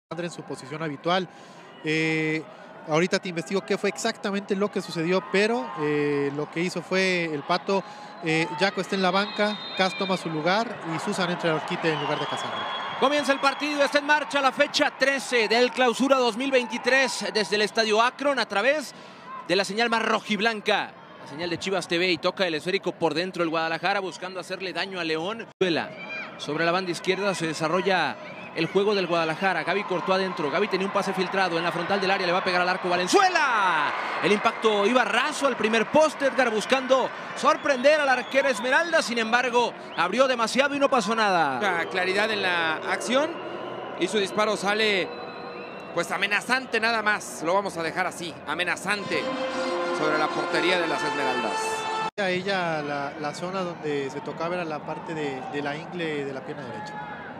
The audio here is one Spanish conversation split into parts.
en su posición habitual. Ahorita te investigo qué fue exactamente lo que sucedió, pero lo que hizo fue el Pato. Jaco está en la banca, Cas toma su lugar y Susan entra al quite en lugar de Cassandra. Comienza el partido, está en marcha la fecha 13 del Clausura 2023 desde el Estadio Akron a través de la señal más rojiblanca, la señal de Chivas TV, y toca el esférico por dentro el Guadalajara buscando hacerle daño a León. Sobre la banda izquierda se desarrolla el juego del Guadalajara. Gaby cortó adentro. Gaby tenía un pase filtrado en la frontal del área. Le va a pegar al arco Valenzuela. El impacto iba raso al primer poste. Edgar buscando sorprender al arquero Esmeralda. Sin embargo, abrió demasiado y no pasó nada. La claridad en la acción. Y su disparo sale pues amenazante nada más. Lo vamos a dejar así. Amenazante sobre la portería de las Esmeraldas. Ella la zona donde se tocaba era la parte de la ingle de la pierna derecha.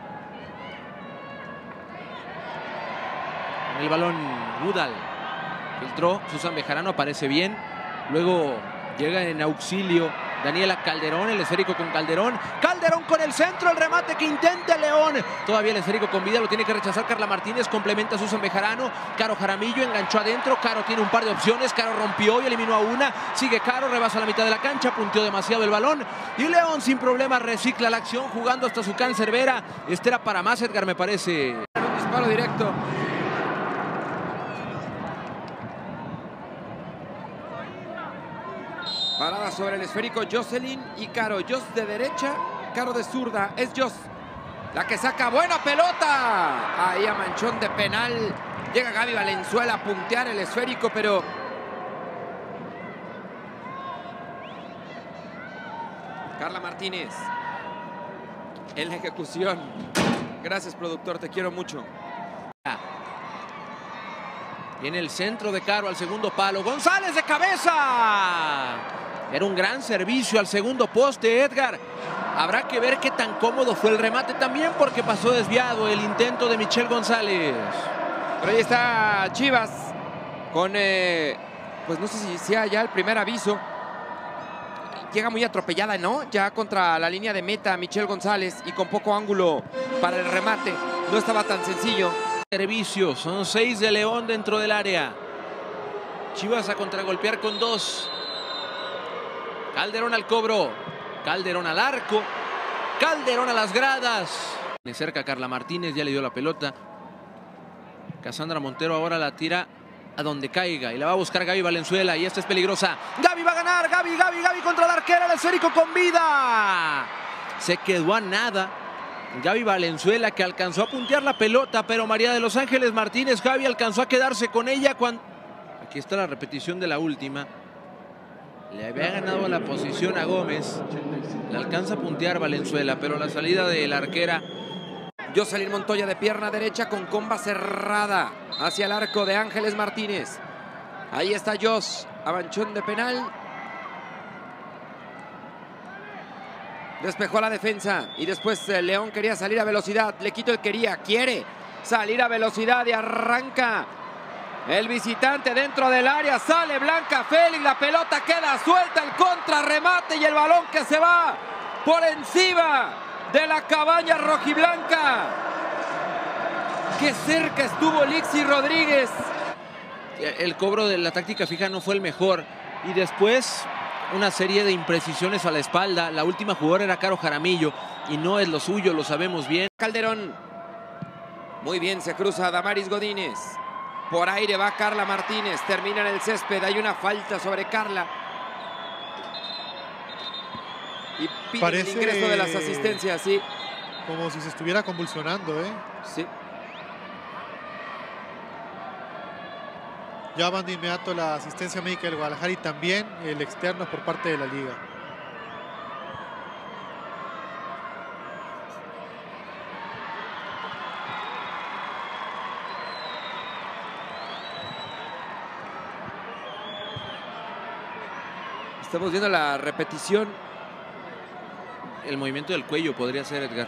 El balón Udal filtró, Susan Bejarano aparece bien, luego llega en auxilio Daniela Calderón, el esférico con Calderón, Calderón con el centro, el remate que intenta León, todavía el esférico con vida, lo tiene que rechazar Carla Martínez, complementa a Susan Bejarano, Caro Jaramillo enganchó adentro, Caro tiene un par de opciones, Caro rompió y eliminó a una, sigue Caro, rebasa la mitad de la cancha, punteó demasiado el balón y León sin problema recicla la acción jugando hasta su cancerbera. Este era para más, Edgar, me parece. Un disparo directo. Parada sobre el esférico Jocelyn y Caro. Jos de derecha, Caro de zurda. Es Jos la que saca buena pelota. Ahí a manchón de penal. Llega Gaby Valenzuela a puntear el esférico, pero Carla Martínez en la ejecución. Gracias, productor, te quiero mucho. Viene el centro de Caro al segundo palo. González de cabeza. Era un gran servicio al segundo poste, Edgar. Habrá que ver qué tan cómodo fue el remate también, porque pasó desviado el intento de Michelle González. Pero ahí está Chivas con, pues no sé si sea ya el primer aviso. Llega muy atropellada, ¿no? Ya contra la línea de meta Michelle González y con poco ángulo para el remate. No estaba tan sencillo. Servicio, son 6 de León dentro del área. Chivas a contragolpear con 2. Calderón al cobro, Calderón al arco, Calderón a las gradas. De cerca Carla Martínez, ya le dio la pelota. Cassandra Montero ahora la tira a donde caiga y la va a buscar Gaby Valenzuela, y esta es peligrosa. Gaby va a ganar, Gaby contra la arquera, el esférico con vida. Se quedó a nada Gaby Valenzuela, que alcanzó a puntear la pelota, pero María de los Ángeles Martínez, Gaby alcanzó a quedarse con ella cuando... Aquí está la repetición de la última. Le había ganado la posición a Gómez. Le alcanza a puntear Valenzuela, pero la salida de la arquera... Jocelyn Montoya de pierna derecha con comba cerrada hacia el arco de Ángeles Martínez. Ahí está Jos, a manchón de penal. Despejó la defensa y después León quería salir a velocidad. Le quito el quiere salir a velocidad y arranca el visitante dentro del área. Sale Blanca Félix, la pelota queda suelta, el contrarremate y el balón que se va por encima de la cabaña rojiblanca. Qué cerca estuvo Lixi Rodríguez. El cobro de la táctica fija no fue el mejor y después una serie de imprecisiones a la espalda. La última jugadora era Caro Jaramillo y no es lo suyo, lo sabemos bien. Calderón. Muy bien, se cruza Damaris Godínez. Por aire va Carla Martínez. Termina en el césped. Hay una falta sobre Carla. Y pide el ingreso de las asistencias, sí. Como si se estuviera convulsionando, ¿eh? Sí. Ya van de inmediato la asistencia médica del Guadalajara y también el externo por parte de la liga. Estamos viendo la repetición. El movimiento del cuello podría ser, Edgar.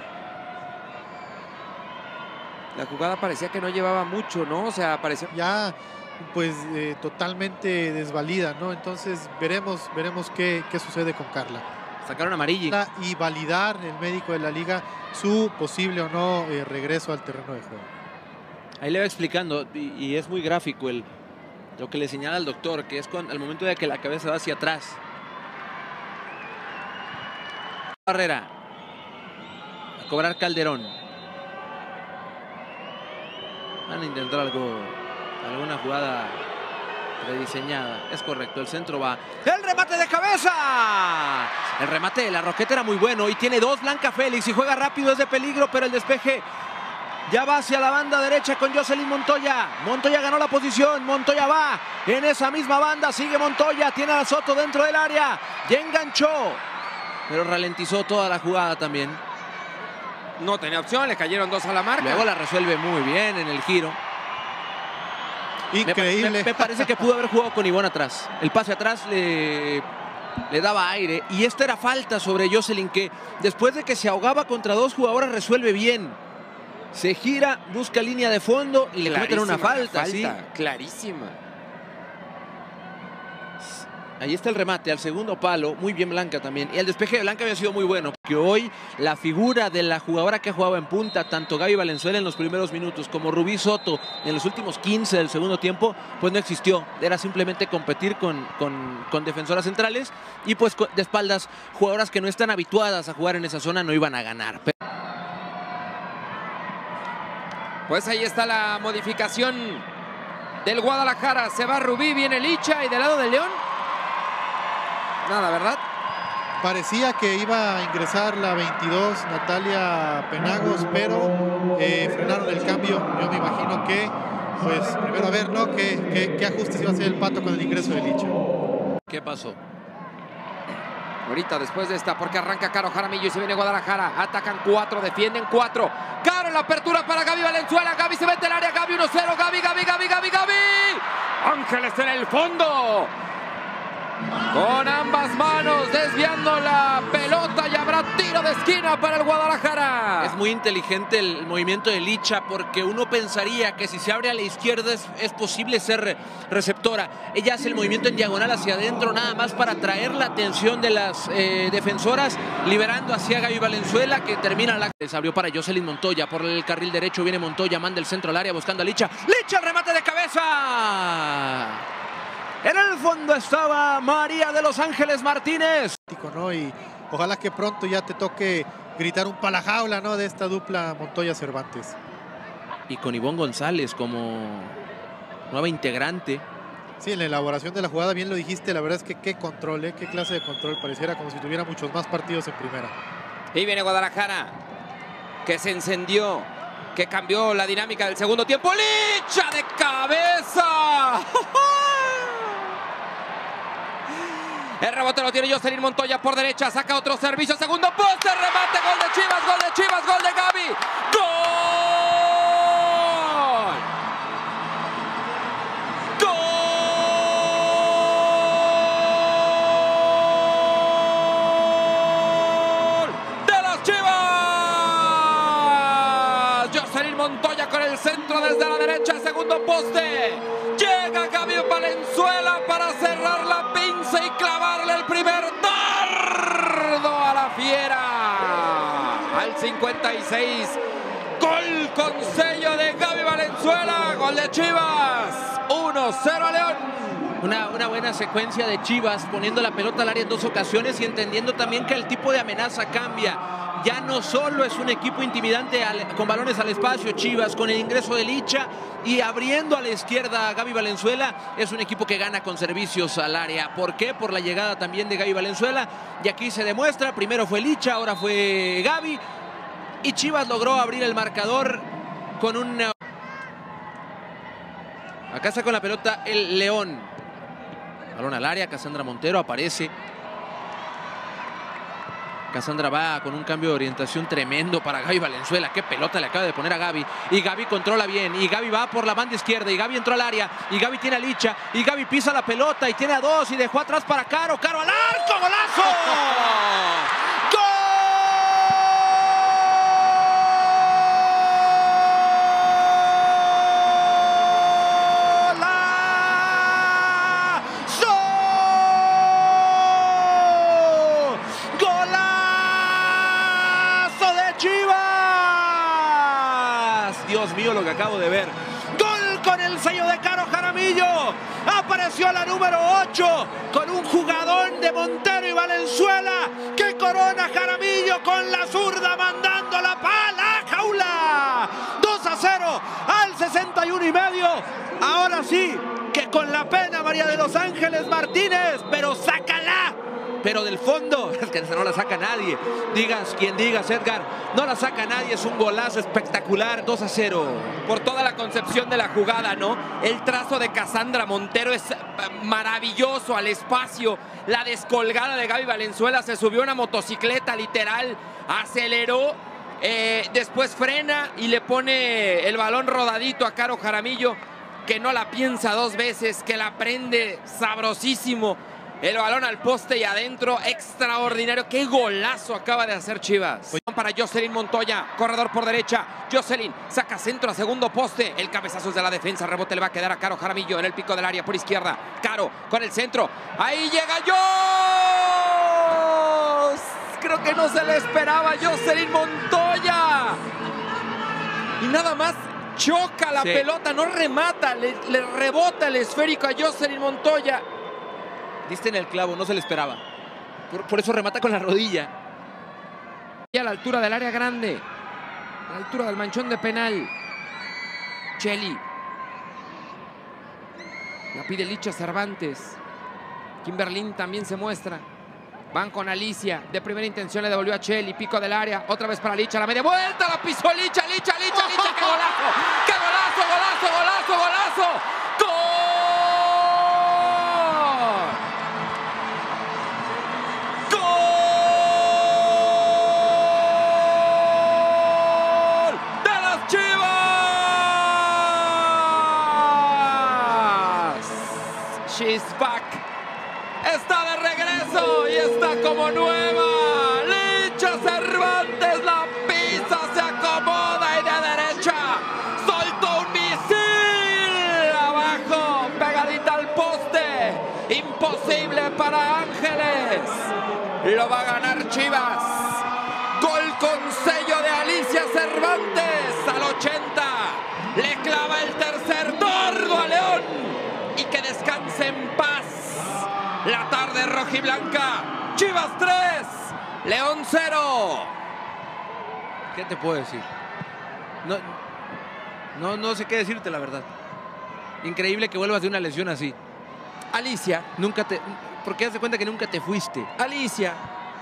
La jugada parecía que no llevaba mucho, ¿no? O sea, parecía... Ya, pues, totalmente desvalida, ¿no? Entonces, veremos qué sucede con Carla. Sacaron amarilla. Y validar el médico de la liga su posible o no regreso al terreno de juego. Ahí le va explicando, y es muy gráfico lo que le señala al doctor, que es al momento de que la cabeza va hacia atrás. Barrera. A cobrar Calderón. Van a intentar alguna jugada rediseñada. Es correcto, el centro va. ¡El remate de cabeza! El remate de la Roqueta era muy bueno y tiene dos Blanca Félix y juega rápido, es de peligro, pero el despeje ya va hacia la banda derecha con Jocelyn Montoya. Montoya ganó la posición, Montoya va en esa misma banda, sigue Montoya, tiene a Soto dentro del área, ya enganchó, pero ralentizó toda la jugada también. No tenía opción, le cayeron dos a la marca. Luego la resuelve muy bien en el giro. Increíble. Me parece que pudo haber jugado con Ivonne atrás. El pase atrás le daba aire. Y esta era falta sobre Jocelyn, que después de que se ahogaba contra dos jugadoras resuelve bien. Se gira, busca línea de fondo y le cometen una falta. ¿Sí? Clarísima. Ahí está el remate al segundo palo, muy bien Blanca también. Y el despeje de Blanca había sido muy bueno, porque hoy la figura de la jugadora que jugaba en punta, tanto Gaby Valenzuela en los primeros minutos como Rubí Soto en los últimos 15 del segundo tiempo, pues no existió. Era simplemente competir con defensoras centrales y pues de espaldas, jugadoras que no están habituadas a jugar en esa zona no iban a ganar. Pues ahí está la modificación del Guadalajara. Se va Rubí, viene Licha y del lado del León nada, ¿verdad? Parecía que iba a ingresar la 22 Natalia Penagos, pero frenaron el cambio. Yo me imagino que, pues, primero a ver, ¿no? ¿Qué ajustes iba a hacer el Pato con el ingreso de Licha? ¿Qué pasó? Ahorita después de esta, porque arranca Caro Jaramillo y se viene Guadalajara. Atacan 4, defienden 4. Caro en la apertura para Gaby Valenzuela. Gaby se mete al área, Gaby 1-0. Gaby. Ángeles en el fondo. Con ambas manos desviando la pelota y habrá tiro de esquina para el Guadalajara. Es muy inteligente el movimiento de Licha, porque uno pensaría que si se abre a la izquierda es posible ser receptora. Ella hace el movimiento en diagonal hacia adentro nada más para atraer la atención de las defensoras, liberando hacia Gaby Valenzuela, que termina la... Se abrió para Jocelyn Montoya, por el carril derecho viene Montoya, manda el centro al área buscando a Licha. ¡Licha, el remate de cabeza! En el fondo estaba María de Los Ángeles Martínez. ¿No? Y ojalá que pronto ya te toque gritar un palajaula, ¿no? De esta dupla Montoya-Cervantes. Y con Ivonne González como nueva integrante. Sí, en la elaboración de la jugada, bien lo dijiste, la verdad es que qué control, qué clase de control. Pareciera como si tuviera muchos más partidos en primera. Y viene Guadalajara, que se encendió, que cambió la dinámica del segundo tiempo. ¡Licha de cabeza! El rebote lo tiene Jocelyn Montoya por derecha, saca otro servicio, segundo poste, remate, gol de Chivas, gol de Gaby. ¡Gol! ¡Gol! ¡De las Chivas! Jocelyn Montoya con el centro desde la derecha, segundo poste. Llega Gaby Valenzuela para cerrar la pinza y clavarle el primer dardo a la fiera. Al 56, gol con sello de Gaby Valenzuela, gol de Chivas, 1-0 a León. Una buena secuencia de Chivas, poniendo la pelota al área en dos ocasiones y entendiendo también que el tipo de amenaza cambia. Ya no solo es un equipo intimidante con balones al espacio, Chivas, con el ingreso de Licha y abriendo a la izquierda a Gaby Valenzuela, es un equipo que gana con servicios al área. ¿Por qué? Por la llegada también de Gaby Valenzuela. Y aquí se demuestra, primero fue Licha, ahora fue Gaby. Y Chivas logró abrir el marcador con un... Acá está con la pelota el León. Balón al área, Cassandra Montero aparece. Cassandra va con un cambio de orientación tremendo para Gaby Valenzuela. Qué pelota le acaba de poner a Gaby. Y Gaby controla bien. Y Gaby va por la banda izquierda. Y Gaby entró al área. Y Gaby tiene a Licha. Y Gaby pisa la pelota y tiene a dos. Y dejó atrás para Caro. Caro al arco. ¡Golazo! ¡Gol! Dios mío, lo que acabo de ver. Gol con el sello de Caro Jaramillo. Apareció la número 8 con un jugadón de Montero y Valenzuela que corona Jaramillo con la zurda mandando la pala a jaula. 2-0 al 61 y medio. Ahora sí que con la pena María de los Ángeles Martínez, pero sácala. Pero del fondo, es que no la saca nadie. Digas quien digas, Edgar, no la saca nadie. Es un golazo espectacular, 2-0. Por toda la concepción de la jugada, ¿no? El trazo de Cassandra Montero es maravilloso al espacio. La descolgada de Gaby Valenzuela, se subió a una motocicleta literal, aceleró, después frena y le pone el balón rodadito a Caro Jaramillo, que no la piensa dos veces, que la prende sabrosísimo. El balón al poste y adentro, extraordinario. ¡Qué golazo acaba de hacer Chivas! Para Jocelyn Montoya, corredor por derecha. Jocelyn saca centro a segundo poste. El cabezazo es de la defensa, rebote le va a quedar a Caro Jaramillo en el pico del área por izquierda. Caro con el centro. ¡Ahí llega Jos! Creo que no se le esperaba Jocelyn Montoya. Y nada más choca la pelota, no remata, le rebota el esférico a Jocelyn Montoya. Diste en el clavo, no se le esperaba. Por eso remata con la rodilla. Y a la altura del área grande, a la altura del manchón de penal. Cheli. La pide Licha Cervantes. Kimberlín también se muestra. Van con Alicia. De primera intención le devolvió a Cheli. Pico del área. Otra vez para Licha. La media vuelta. La pisó Licha. Licha. ¡Qué golazo! ¡Qué golazo! ¡Gol! She's back. Está de regreso y está como nueva. Licha Cervantes la pisa, se acomoda y de derecha soltó un misil abajo, pegadita al poste. Imposible para Ángeles. Lo va a ganar Chivas. Gol con sello de Alicia Cervantes al 80. Le clava el tercer tordo a León. Y que descanse en paz la tarde rojiblanca. Chivas 3, León 0. ¿Qué te puedo decir? No sé qué decirte, la verdad. Increíble que vuelvas de una lesión así. Alicia. Porque haz de cuenta que nunca te fuiste. Alicia.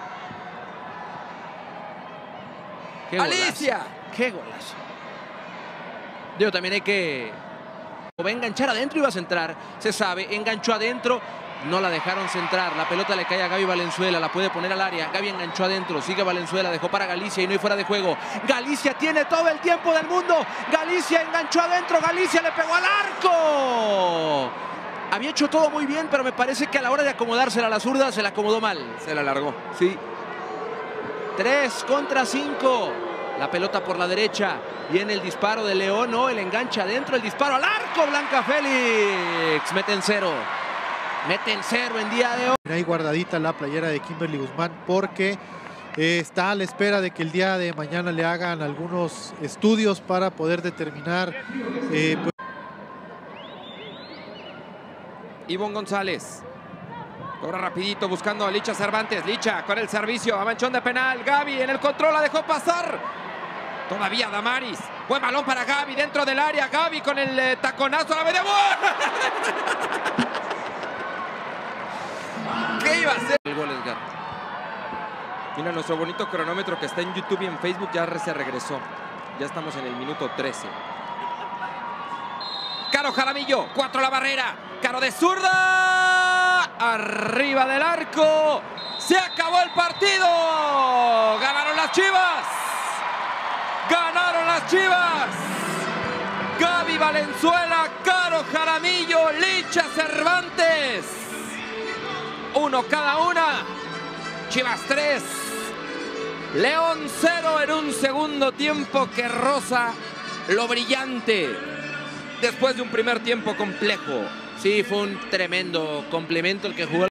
Qué golazo. Alicia. Qué golazo. Digo, también hay que... Va a enganchar adentro y va a centrar. Se sabe, enganchó adentro. No la dejaron centrar. La pelota le cae a Gaby Valenzuela. La puede poner al área. Gaby enganchó adentro. Sigue Valenzuela. Dejó para Galicia y no hay fuera de juego. Galicia tiene todo el tiempo del mundo. Galicia enganchó adentro. Galicia le pegó al arco. Había hecho todo muy bien, pero me parece que a la hora de acomodársela a la zurda se la acomodó mal. Se la largó. Sí. 3 contra 5. La pelota por la derecha. Viene el disparo de León. No, el enganche adentro. El disparo al arco. Blanca Félix. Meten 0. Meten 0 en día de hoy. Ahí guardadita la playera de Kimberly Guzmán porque está a la espera de que el día de mañana le hagan algunos estudios para poder determinar. Ivonne González. Cobra rapidito buscando a Licha Cervantes. Licha con el servicio a manchón de penal. Gaby en el control la dejó pasar. Todavía Damaris. Buen balón para Gaby dentro del área. Gaby con el taconazo a la media. ¿Qué iba a hacer? El gol, Edgar. Mira nuestro bonito cronómetro que está en YouTube y en Facebook. Ya se regresó. Ya estamos en el minuto 13. Caro Jaramillo. 4 la barrera. Caro de zurda. Arriba del arco. Se acabó el partido. Ganaron las Chivas. Ganaron las Chivas. Gaby Valenzuela, Caro Jaramillo, Licha Cervantes. 1 cada una. Chivas 3. León 0 en un segundo tiempo que roza lo brillante. Después de un primer tiempo complejo. Sí, fue un tremendo complemento el que jugó.